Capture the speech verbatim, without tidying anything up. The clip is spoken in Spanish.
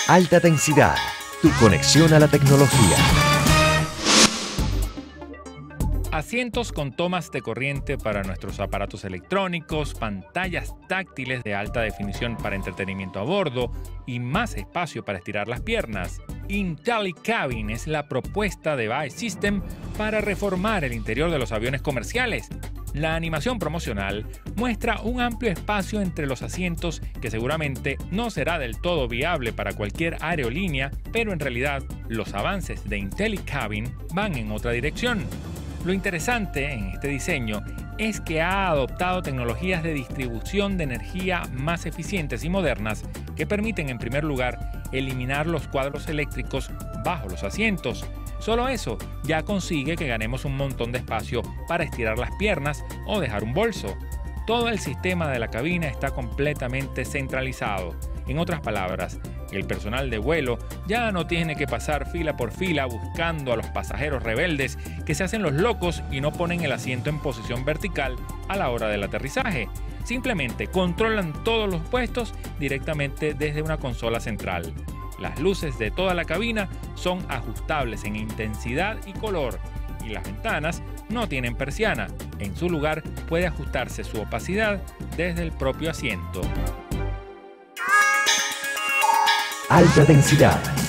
Alta densidad, tu conexión a la tecnología. Asientos con tomas de corriente para nuestros aparatos electrónicos, pantallas táctiles de alta definición para entretenimiento a bordo y más espacio para estirar las piernas. IntelliCabin es la propuesta de Vice System para reformar el interior de los aviones comerciales. La animación promocional muestra un amplio espacio entre los asientos que seguramente no será del todo viable para cualquier aerolínea, pero en realidad los avances de IntelliCabin van en otra dirección. Lo interesante en este diseño es que ha adoptado tecnologías de distribución de energía más eficientes y modernas que permiten, en primer lugar, eliminar los cuadros eléctricos bajo los asientos. Solo eso ya consigue que ganemos un montón de espacio para estirar las piernas o dejar un bolso. Todo el sistema de la cabina está completamente centralizado. En otras palabras, el personal de vuelo ya no tiene que pasar fila por fila buscando a los pasajeros rebeldes que se hacen los locos y no ponen el asiento en posición vertical a la hora del aterrizaje. Simplemente controlan todos los puestos directamente desde una consola central. Las luces de toda la cabina son ajustables en intensidad y color, y las ventanas no tienen persiana. En su lugar puede ajustarse su opacidad desde el propio asiento. Alta densidad,